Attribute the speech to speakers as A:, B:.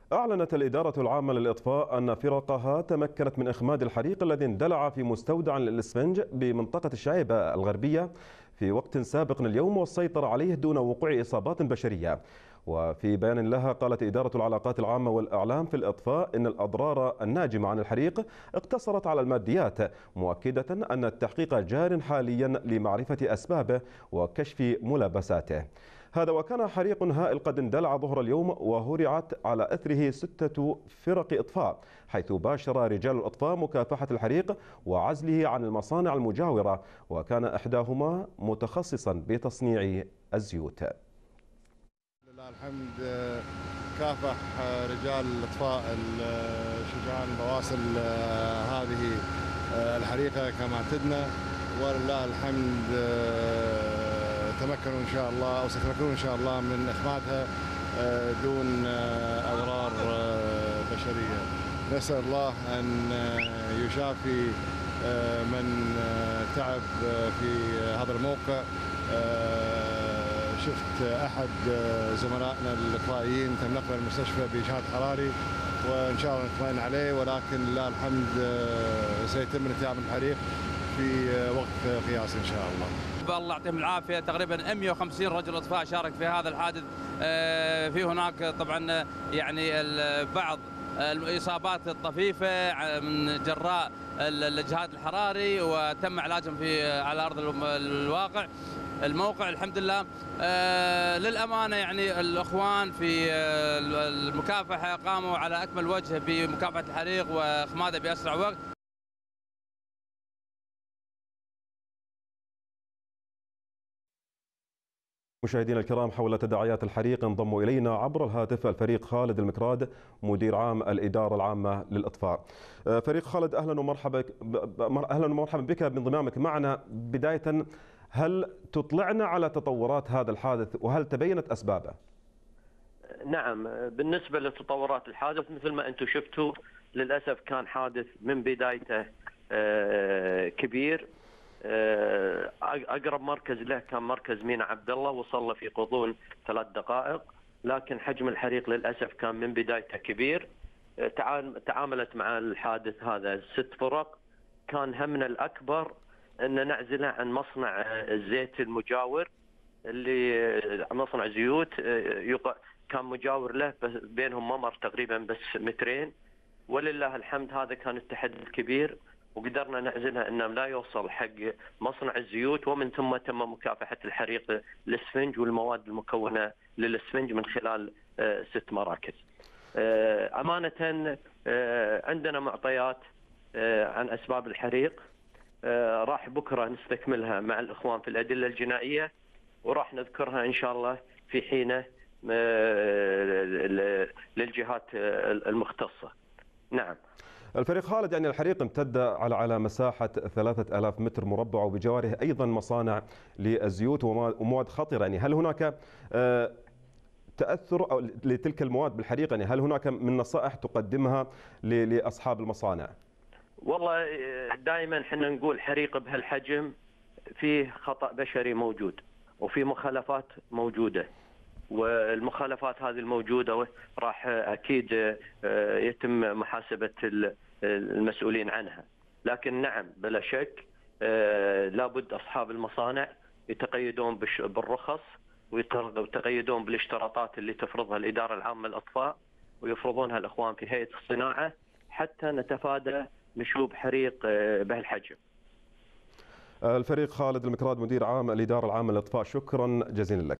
A: أعلنت الإدارة العامة للإطفاء أن فرقها تمكنت من إخماد الحريق الذي اندلع في مستودع للإسفنج بمنطقة الشعيبة الغربية في وقت سابق اليوم، والسيطرة عليه دون وقوع إصابات بشرية. وفي بيان لها قالت إدارة العلاقات العامة والإعلام في الإطفاء إن الأضرار الناجمة عن الحريق اقتصرت على الماديات، مؤكدة أن التحقيق جار حاليا لمعرفة أسبابه وكشف ملابساته. هذا وكان حريق هائل قد اندلع ظهر اليوم، وهرعت على أثره 6 فرق إطفاء، حيث باشر رجال الإطفاء مكافحة الحريق وعزله عن المصانع المجاورة، وكان إحداهما متخصصا بتصنيع الزيوت.
B: لله الحمد، كافح رجال الإطفاء الشجعان بواسل هذه الحريقة كما اعتدنا، ولله الحمد تمكنوا إن شاء الله أو سيتمكنون إن شاء الله من إخمادها دون أضرار بشرية. نسأل الله أن يشافي من تعب في هذا الموقع. شفت أحد زملائنا الإطفائيين تم نقله المستشفى بإجهاد حراري، وإن شاء الله نطمئن عليه، ولكن لله الحمد سيتم الانتهاء من الحريق في وقت قياسي إن شاء الله.
C: الله يعطيهم العافية. تقريبا 150 رجل إطفاء شارك في هذا الحادث. في هناك طبعا يعني بعض الإصابات الطفيفة من جراء الإجهاد الحراري، وتم علاجهم على أرض الواقع الموقع. الحمد لله. للأمانة يعني الأخوان في المكافحة قاموا على أكمل وجه بمكافحة الحريق وإخماده بأسرع وقت.
A: مشاهدينا الكرام، حول تداعيات الحريق انضم إلينا عبر الهاتف الفريق خالد المكراد، مدير عام الإدارة العامة للإطفاء. فريق خالد، أهلا ومرحبا بك بانضمامك معنا. بداية، هل تطلعنا على تطورات هذا الحادث وهل تبينت أسبابه؟
D: نعم، بالنسبة لتطورات الحادث مثل ما أنتم شفتوا، للأسف كان حادث من بدايته كبير. أقرب مركز له كان مركز مينا عبد الله، وصل له في غضون 3 دقائق، لكن حجم الحريق للأسف كان من بدايته كبير. تعاملت مع الحادث هذا 6 فرق. كان همنا الأكبر أن نعزله عن مصنع الزيت المجاور، اللي مصنع زيوت كان مجاور له، بينهم ممر تقريبا بس 2 متر. ولله الحمد هذا كان التحدي الكبير، وقدرنا نعزلها انه لا يوصل حق مصنع الزيوت، ومن ثم تم مكافحة الحريق الاسفنج والمواد المكونة للاسفنج من خلال 6 مراكز. أمانة عندنا معطيات عن أسباب الحريق، راح بكرة نستكملها مع الإخوان في الأدلة الجنائية، وراح نذكرها إن شاء الله في حينه للجهات المختصة. نعم.
A: الفريق خالد، يعني الحريق امتد على مساحة 3000 متر مربع، وبجواره أيضا مصانع للزيوت ومواد خطرة. يعني هل هناك تأثر أو لتلك المواد بالحريق؟ يعني هل هناك من نصائح تقدمها لأصحاب المصانع؟
D: والله دائما احنا نقول حريق بهالحجم فيه خطأ بشري موجود، وفي مخالفات موجودة، والمخالفات هذه الموجودة راح أكيد يتم محاسبة المسؤولين عنها. لكن نعم بلا شك لابد أصحاب المصانع يتقيدون بالرخص، ويتقيدون بالاشتراطات اللي تفرضها الإدارة العامة للإطفاء، ويفرضونها الإخوان في هيئة الصناعة، حتى نتفادى نشوب حريق بهالحجم.
A: الفريق خالد المكراد، مدير عام الإدارة العامة للإطفاء، شكرا جزيلا لك.